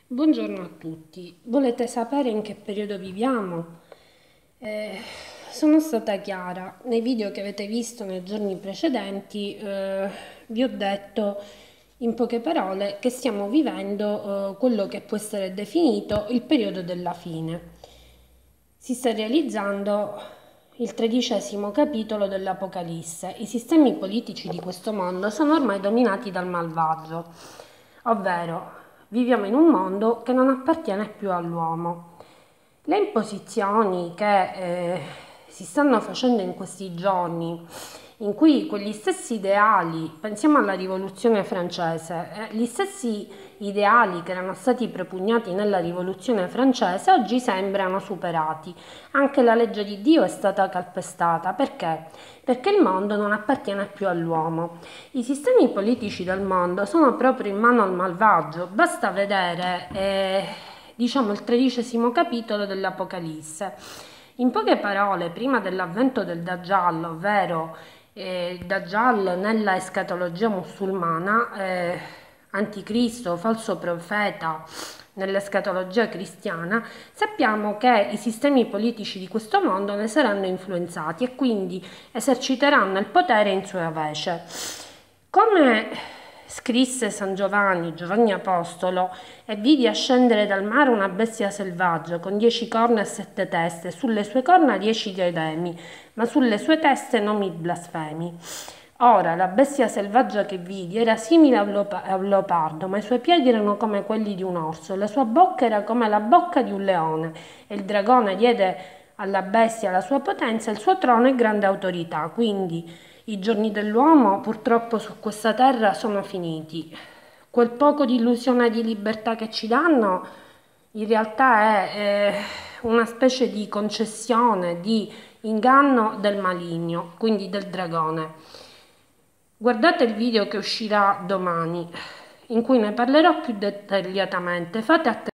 Buongiorno a tutti. Volete sapere in che periodo viviamo? Sono stata chiara. Nei video che avete visto nei giorni precedenti, vi ho detto in poche parole che stiamo vivendo, quello che può essere definito il periodo della fine. Si sta realizzando il 13° capitolo dell'Apocalisse. I sistemi politici di questo mondo sono ormai dominati dal malvagio, ovvero viviamo in un mondo che non appartiene più all'uomo. Le imposizioni che si stanno facendo in questi giorni, in cui quegli stessi ideali, pensiamo alla rivoluzione francese, gli stessi ideali che erano stati propugnati nella rivoluzione francese oggi sembrano superati. Anche la legge di Dio è stata calpestata. Perché? Perché il mondo non appartiene più all'uomo. I sistemi politici del mondo sono proprio in mano al malvagio. Basta vedere diciamo il 13° capitolo dell'Apocalisse. In poche parole, prima dell'avvento del Dajjal, ovvero Dajjal nella escatologia musulmana, anticristo, falso profeta nell'escatologia cristiana, sappiamo che i sistemi politici di questo mondo ne saranno influenzati e quindi eserciteranno il potere in sua vece. Come scrisse San Giovanni, Giovanni Apostolo, e vidi ascendere dal mare una bestia selvaggia con 10 corna e 7 teste, sulle sue corna 10 diademi, ma sulle sue teste nomi blasfemi. Ora la bestia selvaggia che vidi era simile a un leopardo, ma i suoi piedi erano come quelli di un orso, la sua bocca era come la bocca di un leone, e il dragone diede alla bestia la sua potenza, il suo trono e grande autorità. Quindi i giorni dell'uomo purtroppo su questa terra sono finiti. Quel poco di illusione e di libertà che ci danno in realtà è una specie di concessione, di inganno del maligno, quindi del dragone. Guardate il video che uscirà domani, in cui ne parlerò più dettagliatamente. Fate attenzione.